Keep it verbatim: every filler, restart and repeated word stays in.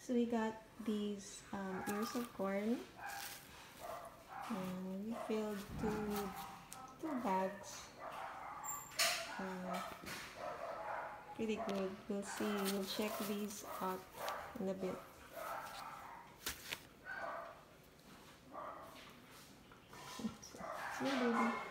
we got these um, ears of corn. And we filled two, two bags. Uh, pretty good. We'll see. We'll check these out in a bit. See you, baby.